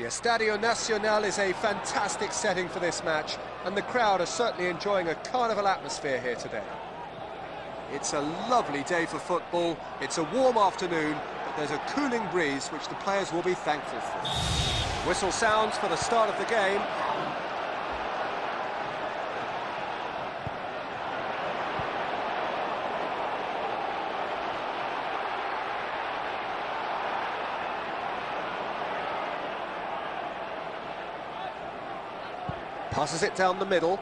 The Estadio Nacional is a fantastic setting for this match, and the crowd are certainly enjoying a carnival atmosphere here today. It's a lovely day for football, it's a warm afternoon, but there's a cooling breeze which the players will be thankful for. Whistle sounds for the start of the game. Passes it down the middle.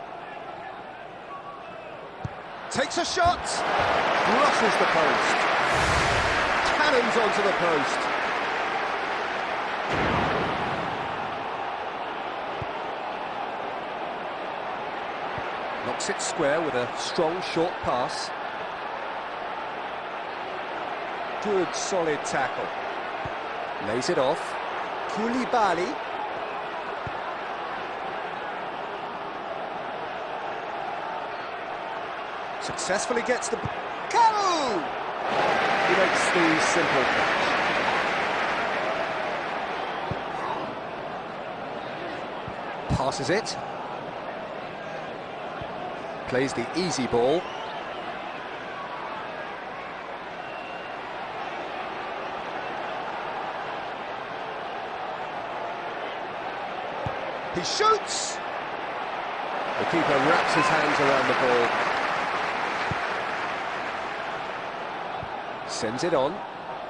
Takes a shot. Brushes the post. Cannons onto the post. Knocks it square with a strong short pass. Good solid tackle. Lays it off. Koulibaly. Successfully gets the... Kalu! He makes the simple catch. Passes it. Plays the easy ball. He shoots! The keeper wraps his hands around the ball. Sends it on.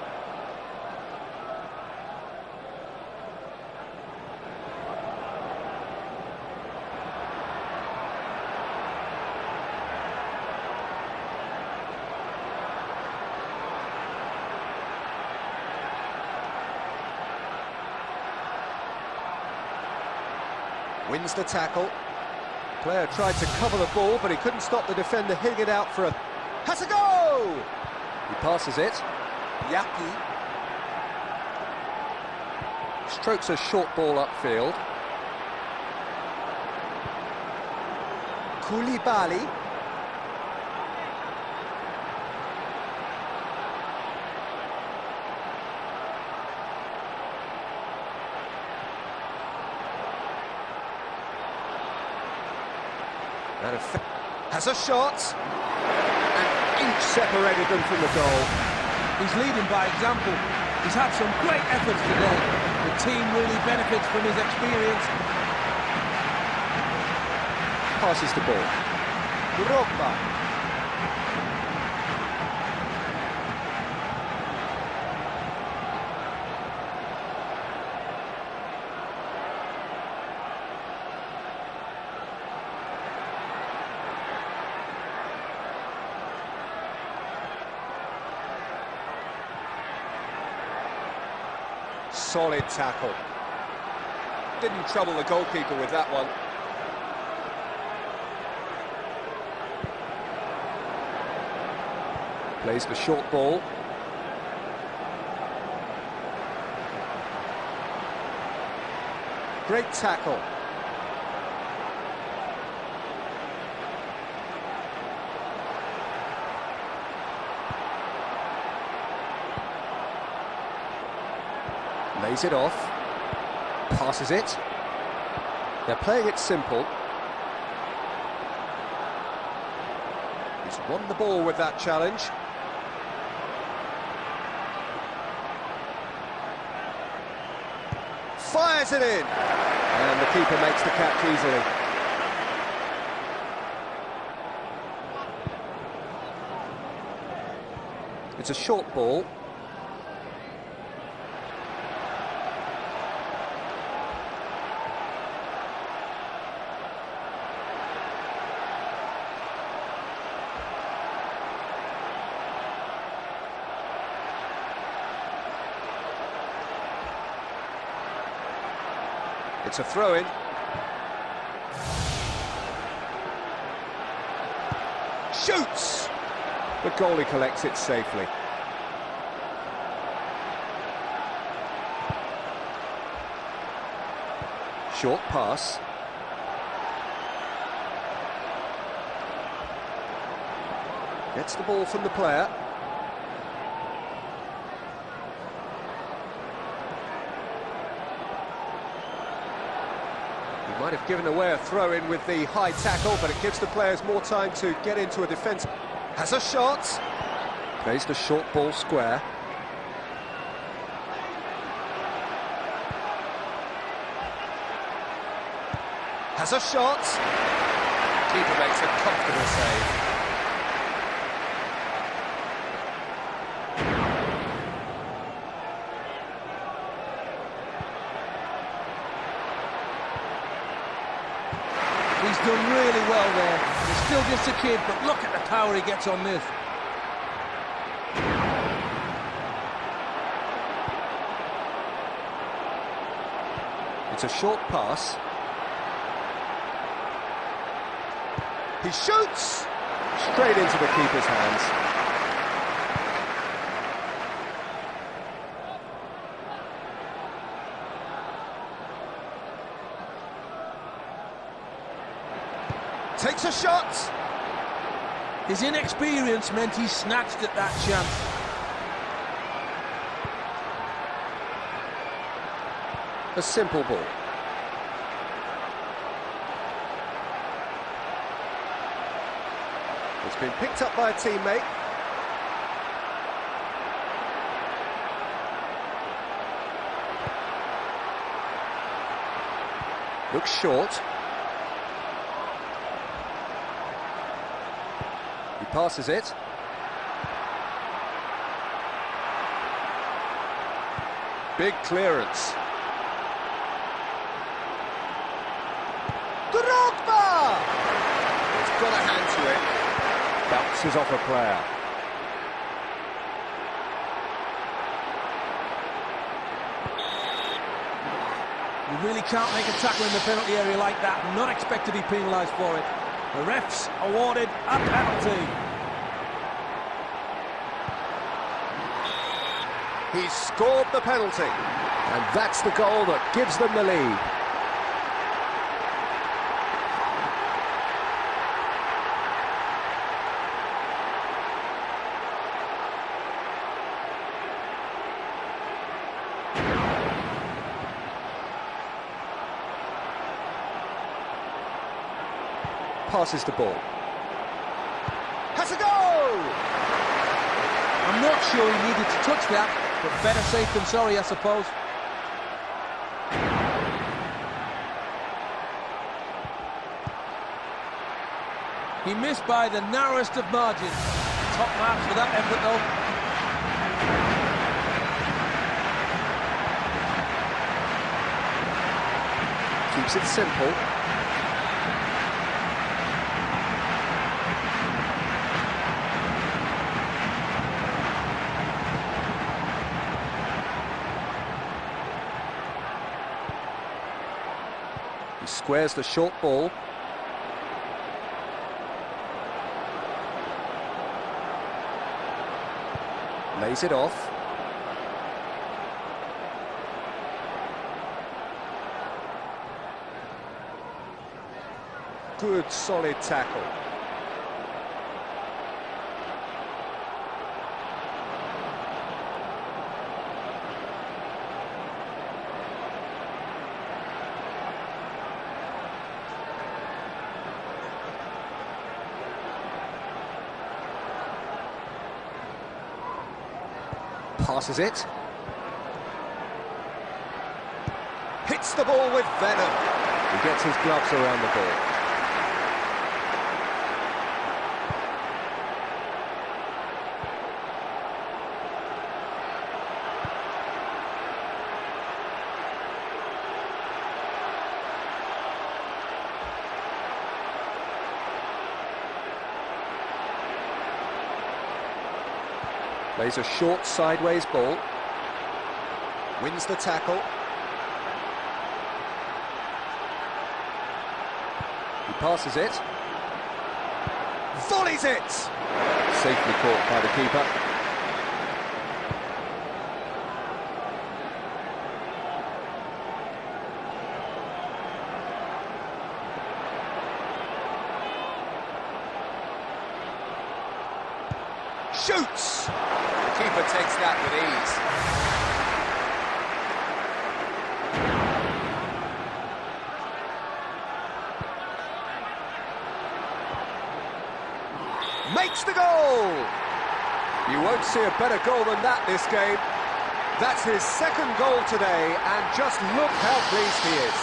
Wins the tackle. Player tried to cover the ball, but he couldn't stop the defender hitting it out for a... Has a go! He passes it. Yaki strokes a short ball upfield. Koulibaly. Has a shot. Inch separated them from the goal. He's leading by example. He's had some great efforts today. The team really benefits from his experience. Passes the ball. Drogba. Solid tackle. Didn't trouble the goalkeeper with that one. Plays the short ball. Great tackle. Lays it off, passes it. They're playing it simple. He's won the ball with that challenge. Fires it in! And the keeper makes the catch easily. It's a short ball. It's a throw-in. Shoots! The goalie collects it safely. Short pass. Gets the ball from the player. Might have given away a throw-in with the high tackle, but it gives the players more time to get into a defence. Has a shot. Plays the short ball square. Has a shot. Keeper makes a comfortable save. He's done really well there. He's still just a kid, but look at the power he gets on this. It's a short pass. He shoots! Straight into the keeper's hands. Takes a shot! His inexperience meant he snatched at that chance. A simple ball. It's been picked up by a teammate. Looks short. He passes it. Big clearance. Drogba! He's got a hand to it. Bounces off a player. You really can't make a tackle in the penalty area like that and not expect to be penalised for it. The refs awarded a penalty. He's scored the penalty. And that's the goal that gives them the lead. Passes the ball. Has a go! I'm not sure he needed to touch that, but better safe than sorry, I suppose. He missed by the narrowest of margins. Top marks for that effort, though. Keeps it simple. He squares the short ball. Lays it off. Good, solid tackle. Passes it. Hits the ball with venom. He gets his gloves around the ball. Plays a short sideways ball. Wins the tackle. He passes it. Volleys it! Safely caught by the keeper. Shoots! The keeper takes that with ease. Makes the goal! You won't see a better goal than that this game. That's his second goal today, and just look how pleased he is.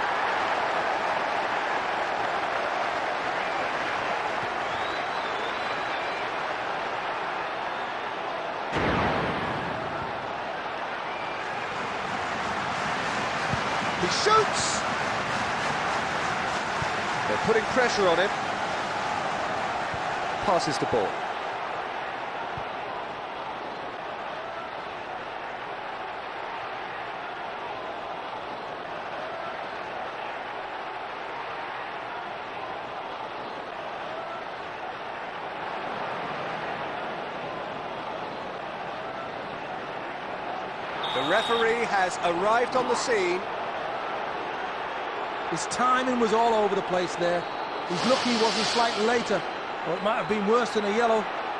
He shoots! They're putting pressure on him. Passes the ball. The referee has arrived on the scene. His timing was all over the place there. He's lucky he wasn't slightly later, or it might have been worse than a yellow.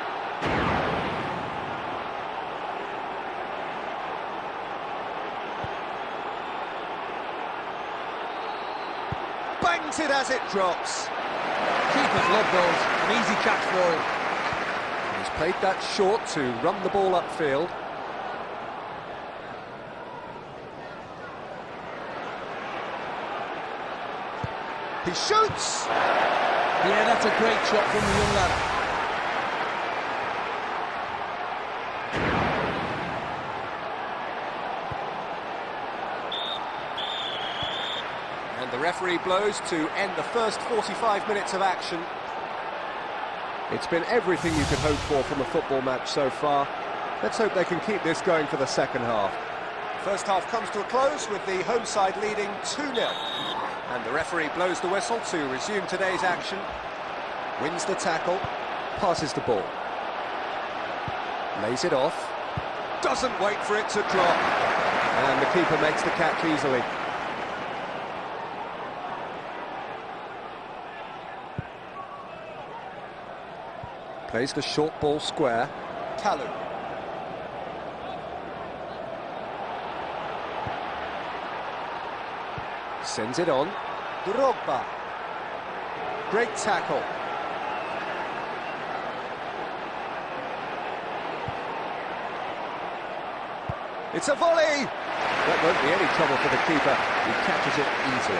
Bangs it as it drops. Keepers love those. An easy catch for him. He's played that short to run the ball upfield. He shoots! Yeah, that's a great shot from the young lad. And the referee blows to end the first 45 minutes of action. It's been everything you could hope for from a football match so far. Let's hope they can keep this going for the second half. First half comes to a close with the home side leading 2-0. And the referee blows the whistle to resume today's action. Wins the tackle, passes the ball. Lays it off. Doesn't wait for it to drop. And the keeper makes the catch easily. Plays the short ball square. Kalu. Sends it on. Drogba. Great tackle. It's a volley! That won't be any trouble for the keeper. He catches it easily.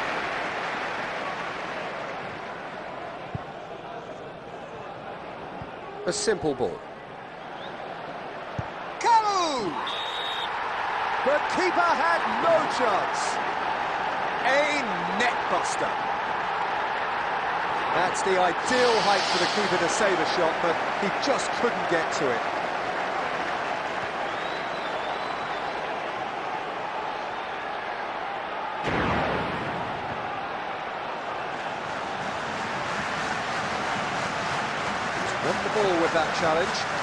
A simple ball. Kalu! The keeper had no chance. A net buster. That's the ideal height for the keeper to save a shot, but he just couldn't get to it. He's won the ball with that challenge.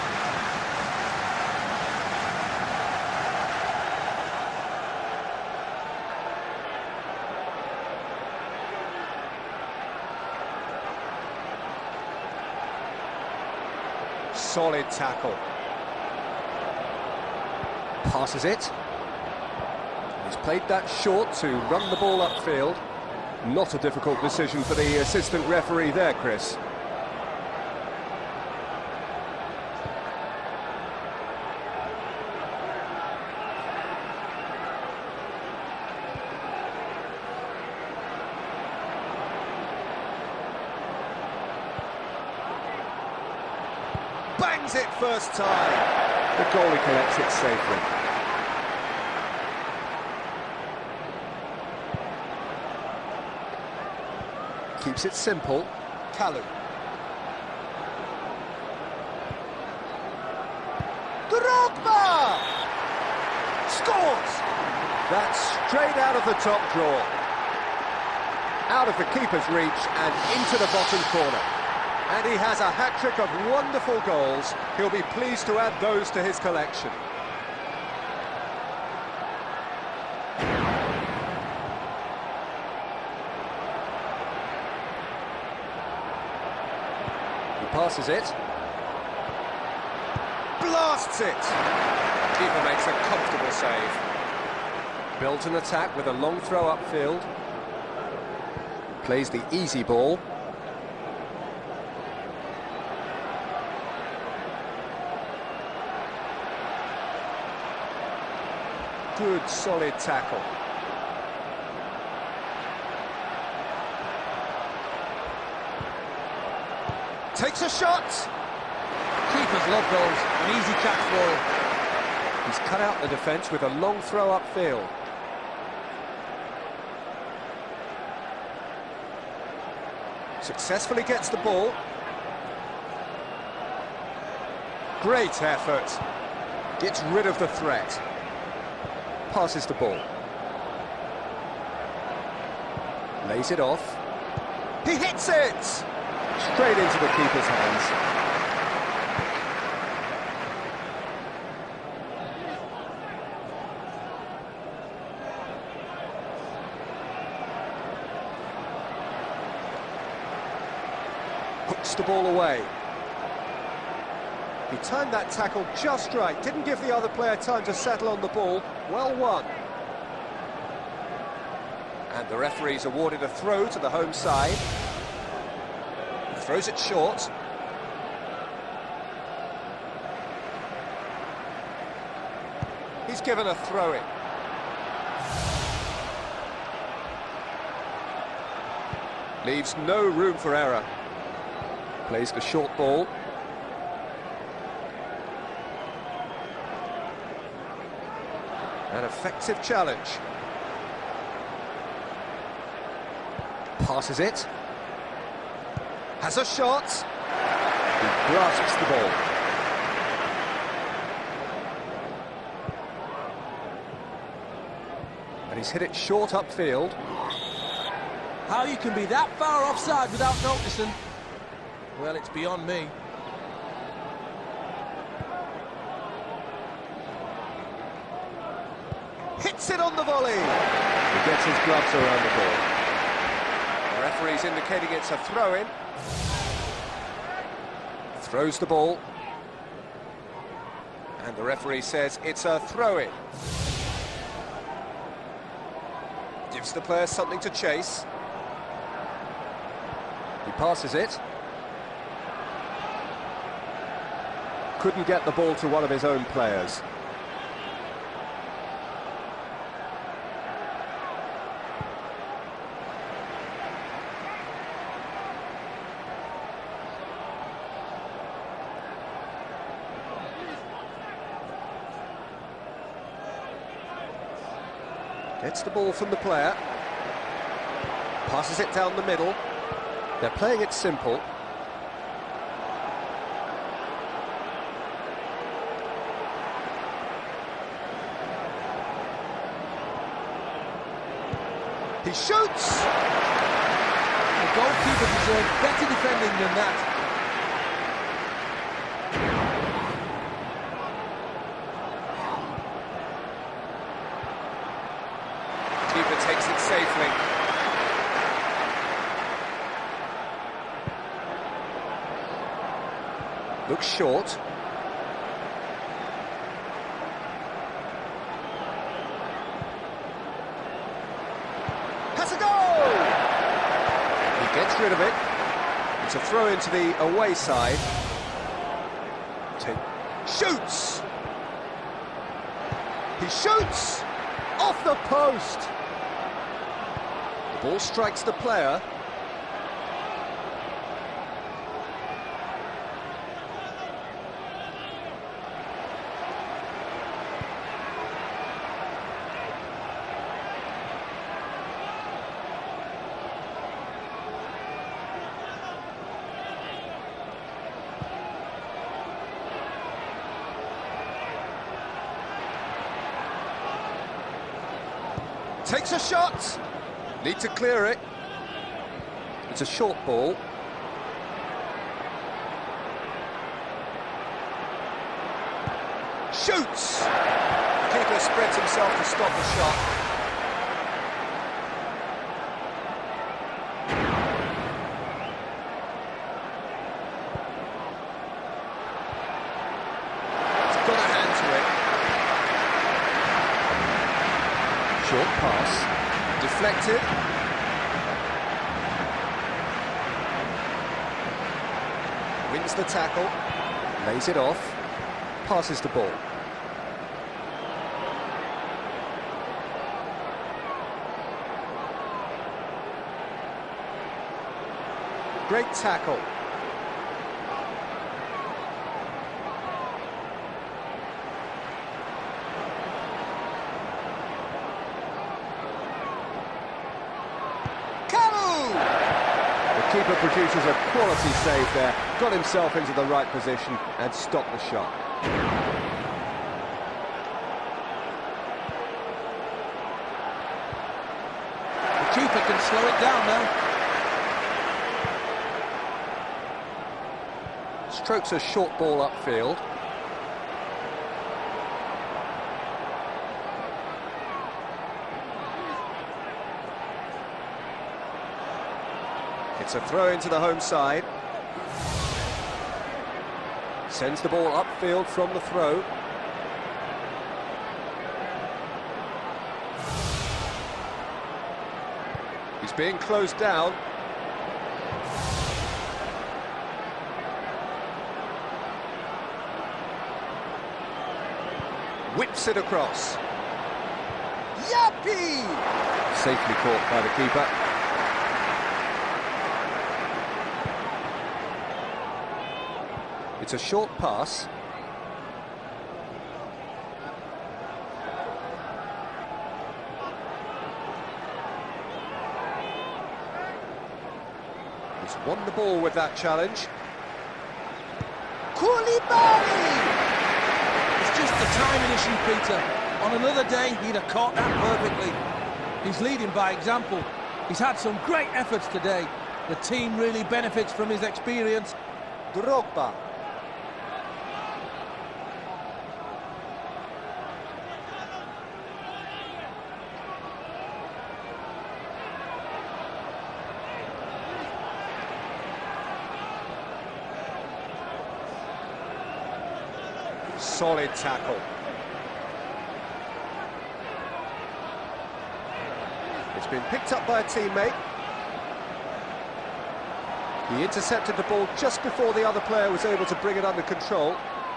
Solid tackle. Passes it. He's played that short to run the ball upfield. Not a difficult decision for the assistant referee there, Chris. Bangs it first time. The goalie collects it safely. Keeps it simple. Kalu. Drogba! Scores! That's straight out of the top drawer. Out of the keeper's reach and into the bottom corner. And he has a hat-trick of wonderful goals. He'll be pleased to add those to his collection. He passes it. Blasts it! Keeper makes a comfortable save. Builds an attack with a long throw upfield. Plays the easy ball. good, solid tackle. Takes a shot. Keepers love those. An easy catch for him. He's cut out the defence with a long throw upfield. Successfully gets the ball. Great effort. Gets rid of the threat. Passes the ball. Lays it off. He hits it! Straight into the keeper's hands. Hooks the ball away. He timed that tackle just right, didn't give the other player time to settle on the ball. Well won. And the referee's awarded a throw to the home side. He throws it short. He's given a throw-in. Leaves no room for error. Plays the short ball. An effective challenge. Passes it. Has a shot. He grasps the ball. And he's hit it short upfield. How you can be that far offside without noticing? Well, it's beyond me. Hits it on the volley. He gets his gloves around the ball. The referee's indicating it's a throw-in. Throws the ball. And the referee says it's a throw-in. Gives the player something to chase. He passes it. Couldn't get the ball to one of his own players. Gets the ball from the player. Passes it down the middle. They're playing it simple. He shoots! The goalkeeper deserved better defending than that. Keeper takes it safely. Looks short. Has a goal! He gets rid of it. It's a throw into the away side. Shoots! He shoots! Off the post! The ball strikes the player. Takes a shot. Need to clear it. It's a short ball. Shoots! The keeper spreads himself to stop the shot. He's got a hand to it. Short pass, deflected. Wins the tackle, lays it off, passes the ball. Great tackle. The keeper produces a quality save there, got himself into the right position and stopped the shot. The keeper can slow it down now. Strokes a short ball upfield. It's a throw into the home side. Sends the ball upfield from the throw. He's being closed down. Whips it across. Yappy! Safely caught by the keeper. It's a short pass. He's won the ball with that challenge. Koulibaly! It's just the timing issue, Peter. On another day, he'd have caught that perfectly. He's leading by example. He's had some great efforts today. The team really benefits from his experience. Drogba. Solid tackle. It's been picked up by a teammate. He intercepted the ball just before the other player was able to bring it under control.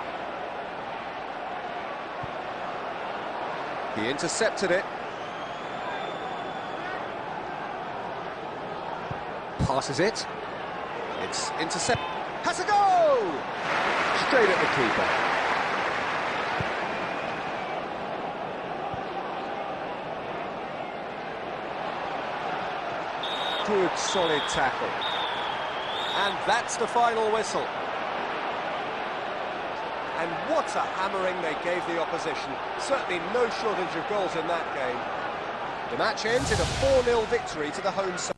He intercepted it. Passes it. It's intercept. Has a go! Straight at the keeper. Good, solid tackle. And that's the final whistle. And what a hammering they gave the opposition. Certainly no shortage of goals in that game. The match ends in a 4-0 victory to the home side.